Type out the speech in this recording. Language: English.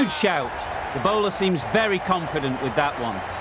Good shout. The bowler seems very confident with that one.